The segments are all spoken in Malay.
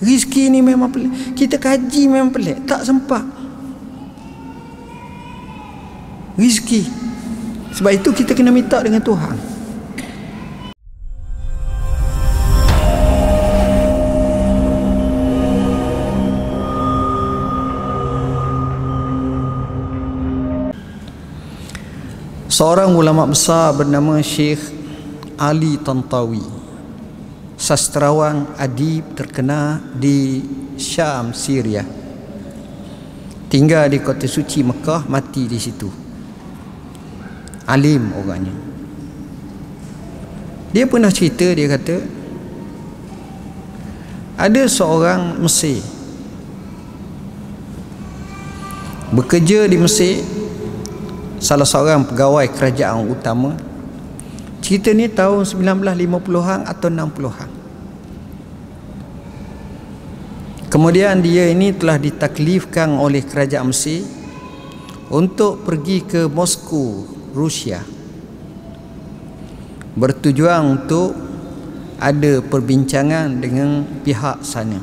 Rizki ni memang pelik. Kita kaji memang pelik, tak sempat. Rizki. Sebab itu kita kena minta dengan Tuhan. Seorang ulama besar bernama Syekh Ali Tantawi, sastrawan adib terkenal di Syam, Syria. Tinggal di kota suci Mekah, mati di situ. Alim orangnya. Dia pernah cerita, dia kata ada seorang Mesir bekerja di Mesir, salah seorang pegawai kerajaan utama. Cerita ni tahun 1950-an atau 60-an. Kemudian dia ini telah ditaklifkan oleh kerajaan Mesir untuk pergi ke Moskow, Rusia, bertujuan untuk ada perbincangan dengan pihak sana.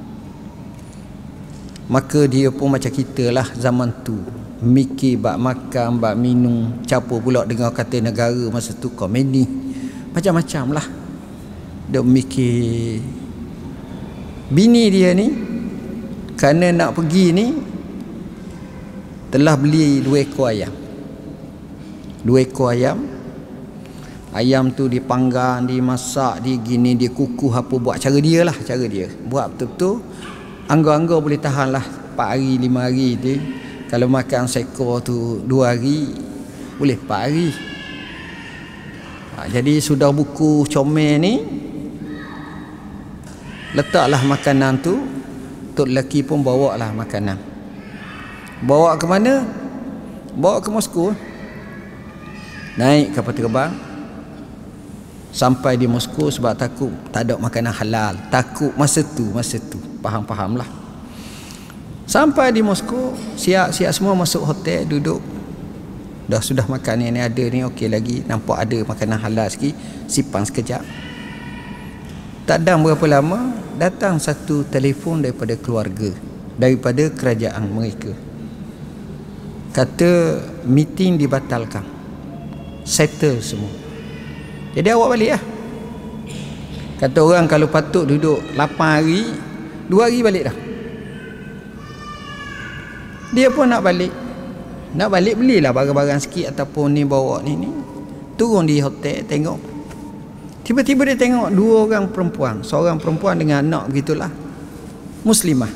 Maka dia pun macam kita lah zaman tu, mikir bak makan, bak minum, campur pula dengan kata negara masa tu komedi, macam-macam lah. Dia mikir. Bini dia ni kerana nak pergi ni telah beli 2 ekor ayam. 2 ekor ayam. Ayam tu dipanggang, dimasak, digini, dia kukuh apa, buat cara dia lah, cara dia. Buat betul-betul anggar-anggar boleh tahan lah 4 hari, 5 hari tu. Kalau makan seekor tu 2 hari, boleh 4 hari. Jadi sudah buku comel ni, letaklah makanan tu. Tok lelaki pun bawa lah makanan. Bawa ke mana? Bawa ke Moskow. Naik kapal terbang sampai di Moskow, sebab takut tak ada makanan halal. Takut masa tu faham-faham lah. Sampai di Moskow, siap-siap semua masuk hotel, duduk. Sudah makan ni ada ni, okey lagi, nampak ada makanan halal sikit, simpan sekejap. Tak ada berapa lama, datang satu telefon daripada keluarga, daripada kerajaan mereka. Kata meeting dibatalkan, settle semua. Jadi awak balik lah. Kata orang kalau patut duduk 8 hari, 2 hari balik dah. Dia pun nak balik. Nak balik, belilah barang-barang sikit ataupun ni bawa ni. Turun di hotel, tengok. Tiba-tiba dia tengok 2 orang perempuan. Seorang perempuan dengan anak begitulah, Muslimah.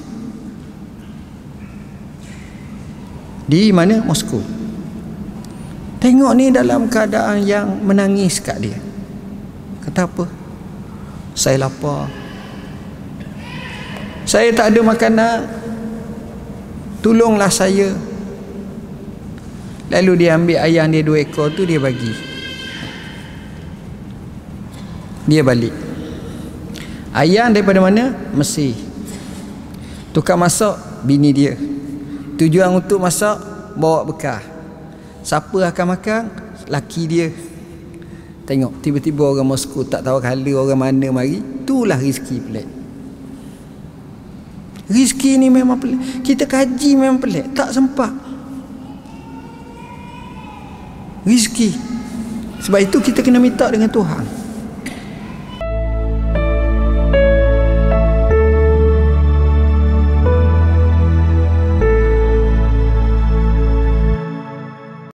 Di mana? Moskow. Tengok ni dalam keadaan yang menangis kat dia. Kata apa? Saya lapar. Saya tak ada makanan. Tolonglah saya. Lalu dia ambil ayam dia 2 ekor tu, dia bagi. Dia balik. Ayam daripada mana? Mesir. Tukang masak bini dia. Tujuan untuk masak, bawa bekal. Siapa akan makan? Laki dia. Tengok, tiba-tiba orang Moskow tak tahu kala orang mana mari. Itulah rezeki pelik. Rezeki ni memang pelik. Kita kaji memang pelik, tak sempat. Rezeki. Sebab itu kita kena minta dengan Tuhan.